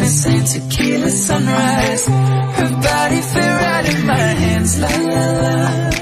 same tequila sunrise. Her body fit right in my hands, la la la.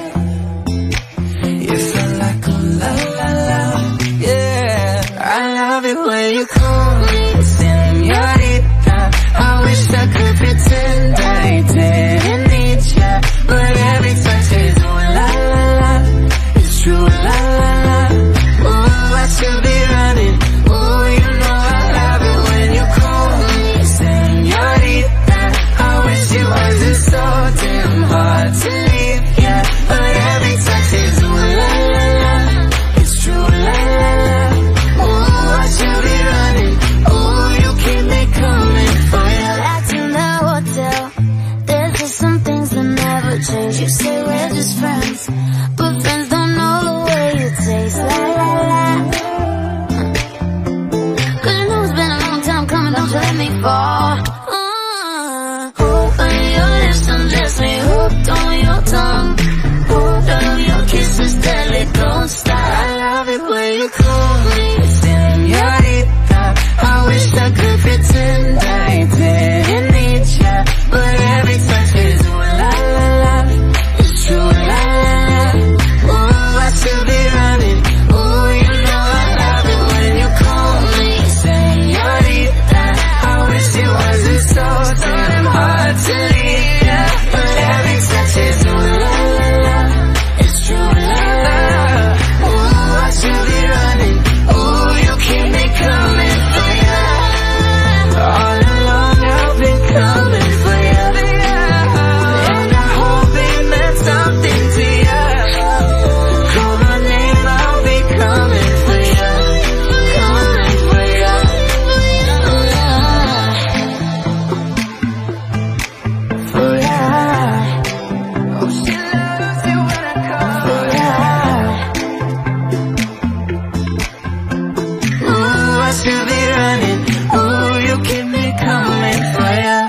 You feel like a la la la, yeah. I love it when you call me señorita. I wish I could pretend I didn't need ya, but every touch is ooh la la la. It's true, la la la. Ooh, I should be running. Ooh, you know I love it when you call me señorita. I wish it wasn't so damn hard to leave, yeah, but every touch is ooh la la la. It's true, la la la. Ooh, I should be running. Ooh, you keep me coming for ya. Back in the hotel, there's just some things that never change. You say we're just friends, but friends don't know the way you taste. La la la. Cause you know it's been a long time coming, don't you let me fall. On your lips undress me, hooked on your tongue. Hooked on your kisses, deadly, don't stop. I love it when you call me señorita. I wish I could pretend I didn't need ya, but every touch is ooh la la la. It's true, la la la. Ooh, I should be running. Ooh, you know I love it when you call me señorita. I wish it wasn't so damn hard to leave ya, but every touch is ooh la la la. It's true, la la la. Ooh, I should be running. Ooh, you keep me coming for ya. All along I've been coming for ya, and I hope it meant something to ya. Call my name, I'll be coming for ya, coming for ya. For ya. Oh, she loves it when I call for ya. Ooh, I should be running. Ooh, you keep me coming for ya.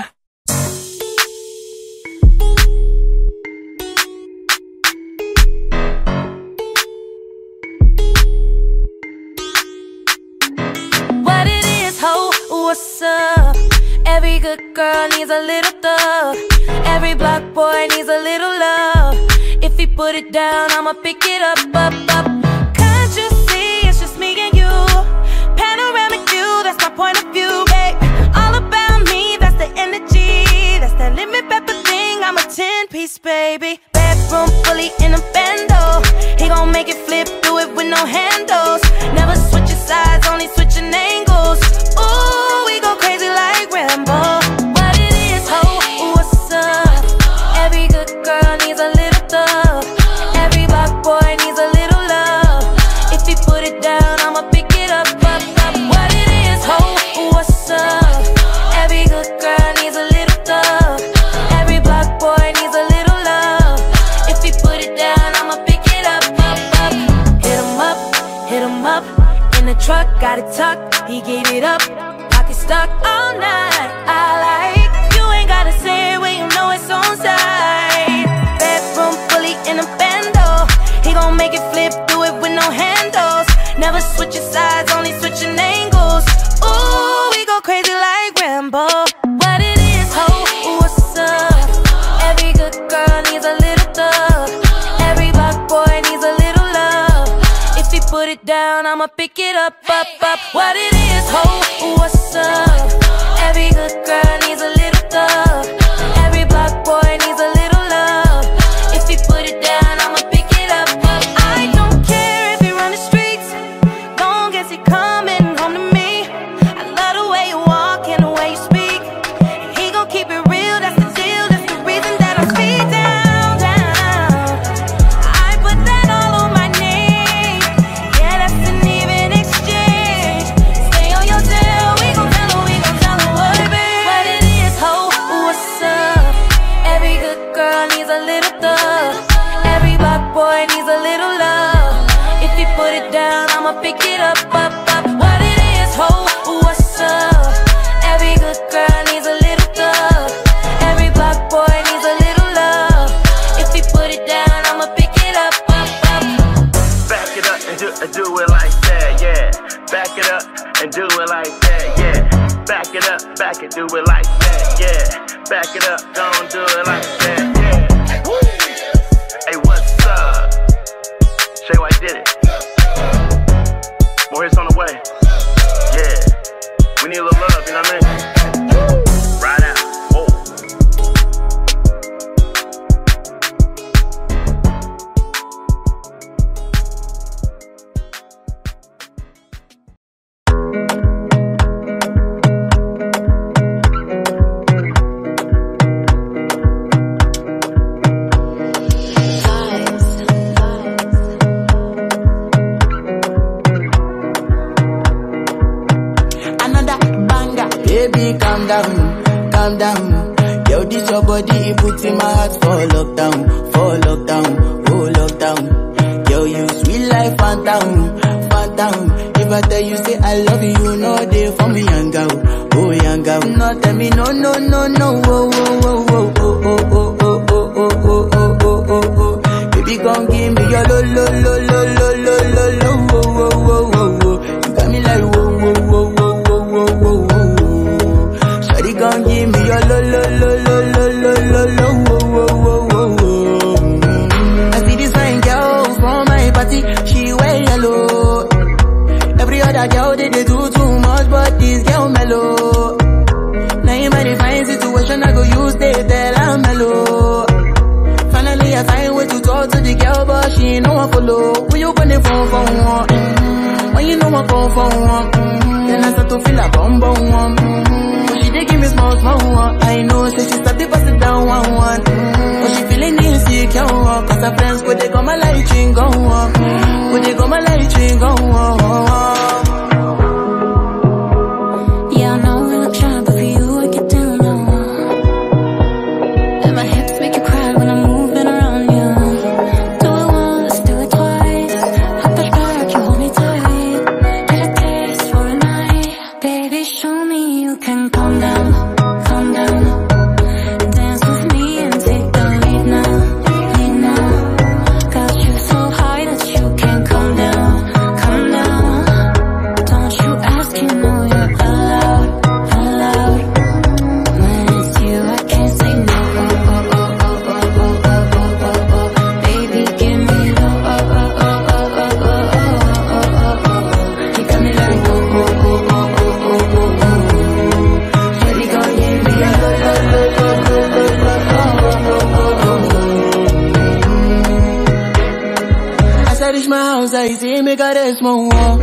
What it is, ho, what's up? Every good girl needs a little thug. Every block boy needs a little love. If he put it down, I'ma pick it up, up, up. Can't you see it's just me and you? Panoramic view, that's my point of view, babe. All about me, that's the energy. That's that lemon pepper thing, I'm a 10-piece, baby. Bedroom fully in a bando. He gon' make it flip, do it with no handles. Never switching sides, only switching angles. Ooh, we go crazy like Rambo. What it is, ho, what's up? Every good girl needs a little thug. Every block boy needs a little love. If he put it down, I'ma pick it up, up, up. What it is, ho, what's up? Every good girl needs a little thug. Every block boy needs a little love. If he put it down, I'ma pick it up, up, up. Hit him up, in the truck, got it tucked, he gave it up. Pocket stuck all night, I like. You ain't gotta say it when you know it's on side. Bedroom fully in a bando. He gon' make it flip, do it with no handles. Never switching sides, only switching angles. Ooh, we go crazy like Rambo. What it is, ho, what's up? Every good girl needs a little thug. Every block boy needs a little love. If he put it down, I'ma pick it up, up, up. What it is, ho, what's up? Every good girl needs a little thug. Every block boy needs a little love. If he put it down, I'ma pick it up, up. I don't care if he run the streets, long as he coming home to me. I love the way you walk and the way you speak. And he gon' keep it real, that's the deal. That's the reason that I'm speed down, down. I put that all on my name. Yeah, that's an even exchange. Stay on your tail, we gon' tell her what it be. What it is, ho, what's up? Every good girl needs a little thug. Every block boy needs a little love. If he put it down, I'ma pick it up, up, up. What it is, ho, what's up? Every good girl needs a little thug. Every block boy needs a little love. If he put it down, I'ma pick it up, up, up. Back it up and do it like that, yeah. Back it up and do it like that, yeah. back it up, back it, do it like that, yeah. Back it up, don't do it like that, yeah. Hey, what's up? Shay White did it. More hits on the way. Yeah. We need a little love, you know what I mean? Ride out. Oh. Calm down. Yo, this your body, it puts in my heart for lockdown, oh lockdown. Yo, you sweet life, Fanta. If I tell you, say I love you, you know they for me, yanga-oh, oh yanga-oh. No, tell me, no, oh, oh. Baby, come give me your lo. You got me like, whoa. Gon' give me your lo. I see this fine girl from my party, she wear yellow. Every other girl they do too much, but this girl mellow. Now in my fine situation, I go use they tell I'm mellow. Finally I find way to talk to the girl, but she ain't no one follow. When you gonna phone for one? When you know I phone for one? Then I start to feel a bum. They give me small one. I know, say she start to pass it down one. But she feeling insecure, cause her friends go they come my light ring go on. Go they come my light ring go on. Yeah, I know we look shy, but for you I get down low. And my hips make you cry when I'm moving around you. Do it once, do it twice. Hop that back, you hold me tight. Get a taste for a night. Baby, show me you can calm down. Dance with me and take the lead now. Got you so high that you can't come down. Don't you ask, you know you're allowed. When it's you, I can't say no. Baby, give me low. You got me like Baby, gon' give me a lo. As I reach my house, I see me got a small wall.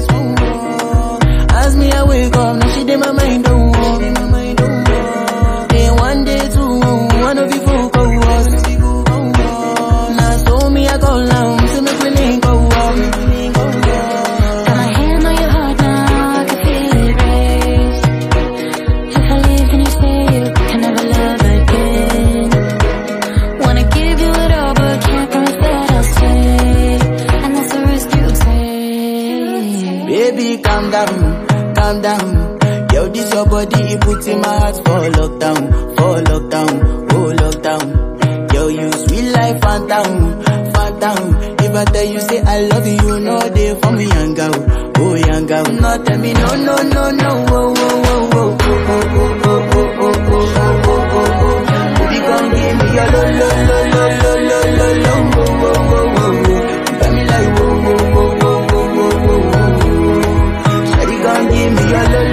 As me I wake up, now she did my mind don't walk. Day one, day two, one of you folk go walk. Now so me I go down, so make me link go walk. Got my hand on your heart now, I can feel it race. If I leave, can you stay? You can never love again. Wanna give you it all, but can't promise that I'll stay. And that's the risk you take. Baby, calm down. Yo, this your body, it puts in my heart for lockdown, oh lockdown. Yo, you sweet life, Fanta. If I tell you, say I love you, you know they for me, yanga-oh, oh yanga-oh. No, tell me, no, oh. Baby, come give me your lo. You got me like, whoa. Shawty, come give me your lo.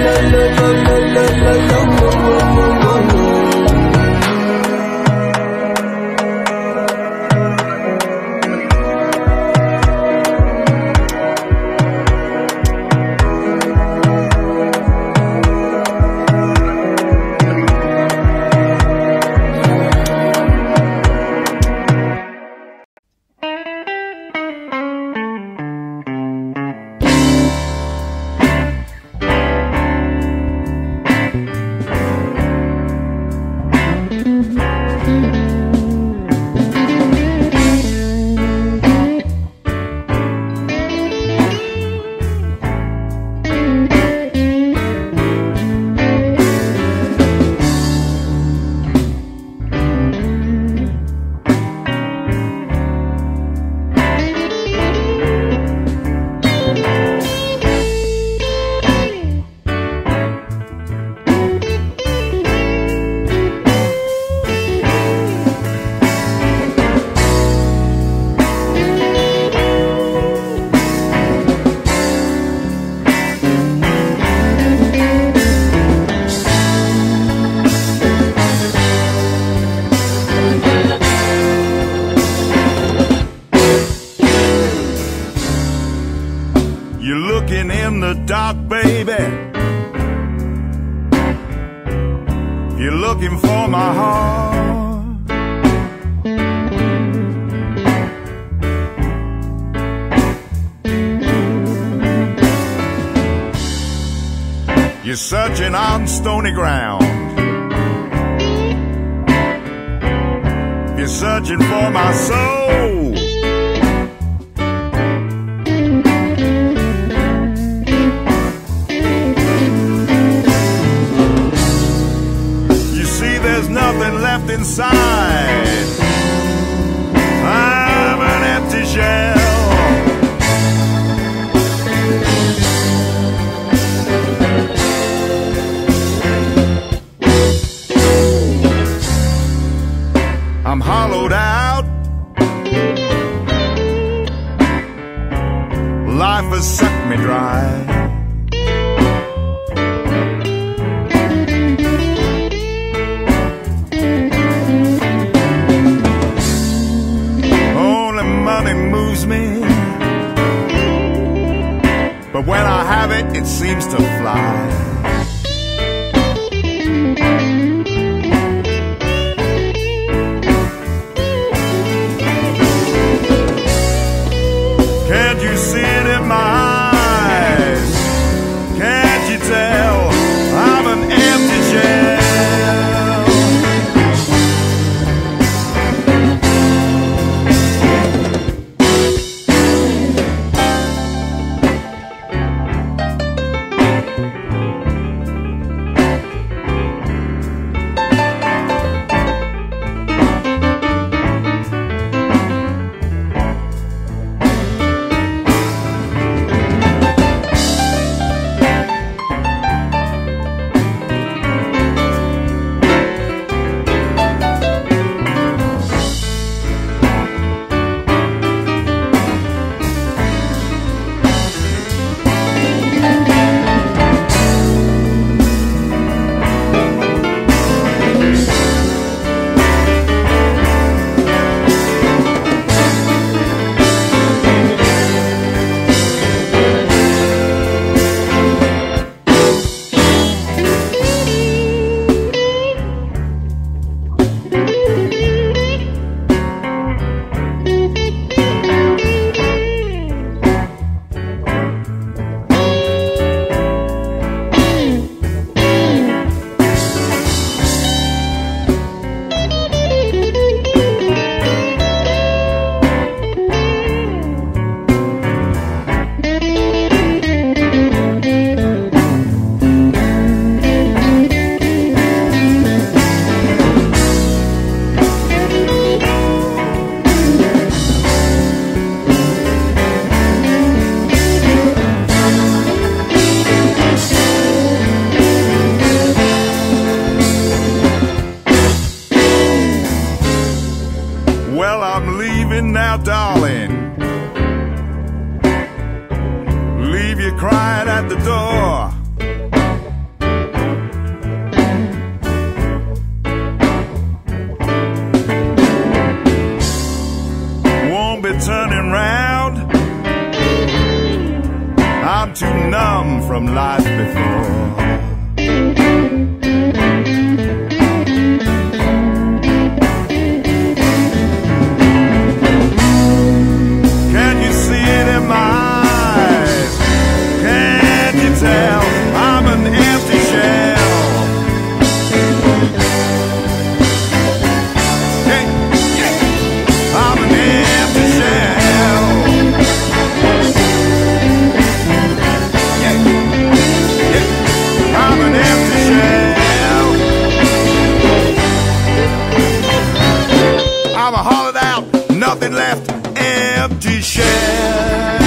looking in the dark, baby. You're looking for my heart. You're searching on stony ground. You're searching for my soul. You see, there's nothing left inside. I'm an empty shell. I'm hollowed out. Life has sucked me dry. Only money moves me, but when I have it, it seems to fly. Can't you see it in my eyes? Can't you tell I'm an empty shell? Well, I'm leaving now, darling. Leave you crying at the door. Won't be turning round. I'm too numb from life before. I'm an empty shell. Hey, yeah. I'm an empty shell. Yeah, yeah. I'm an empty shell. I'm a hollowed out, nothing left, empty shell.